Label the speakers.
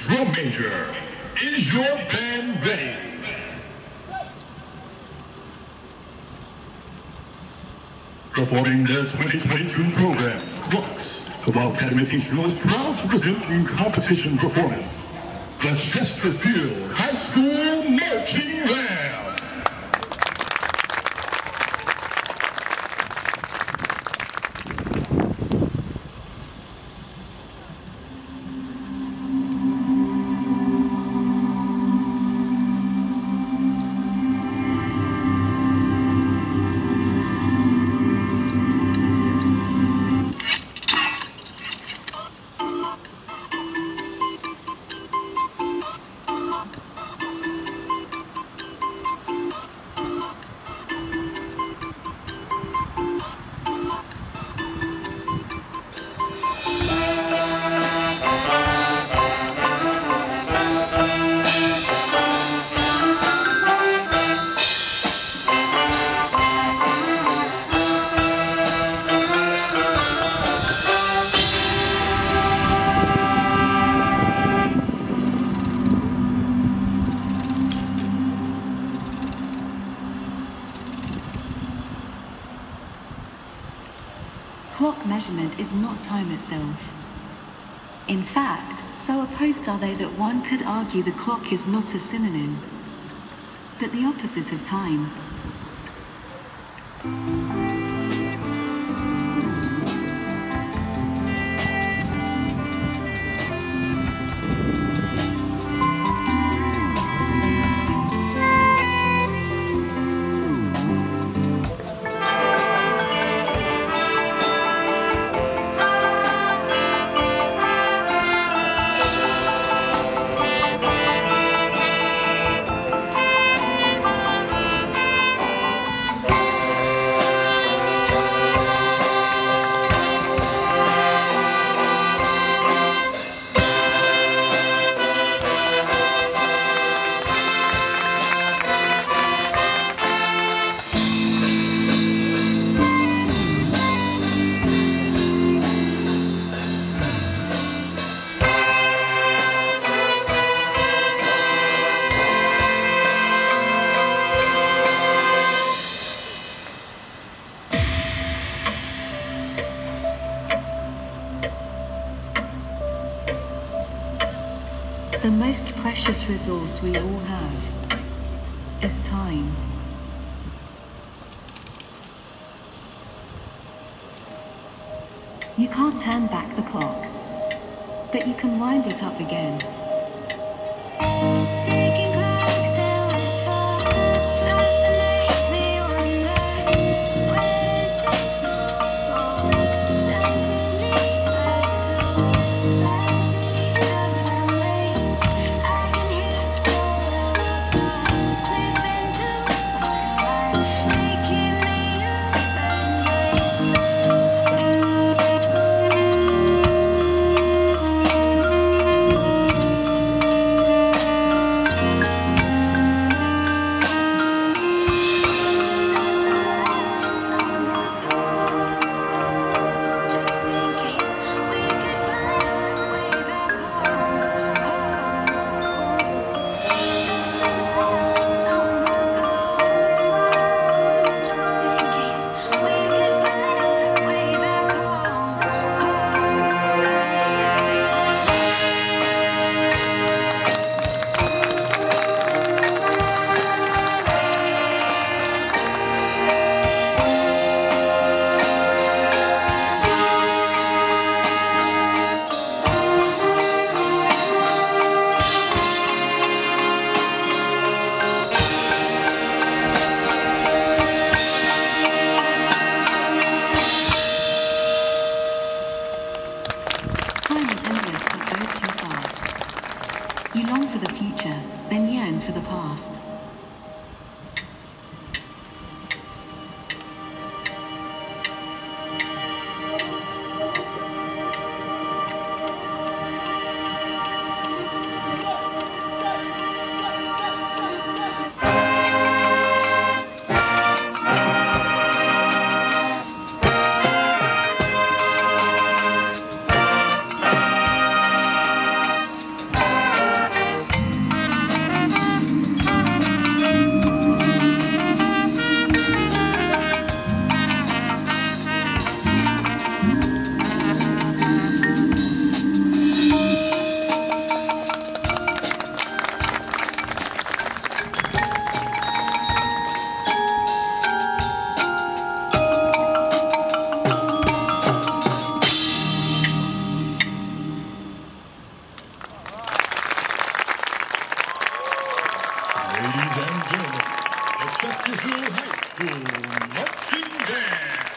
Speaker 1: Drum major, is your band ready? Performing their 2022 program, Clocks, the Wildcat Invitational is proud to present in competition performance the Chesterfield High School Marching Band.
Speaker 2: Clock measurement is not time itself. In fact, so opposed are they that one could argue the clock is not a synonym, but the opposite of time. The most precious resource we all have is time. You can't turn back the clock, but you can wind it up again. You long for the future, then yearn for the past.
Speaker 1: Ladies and gentlemen, the Chesterfield High School Marching Band.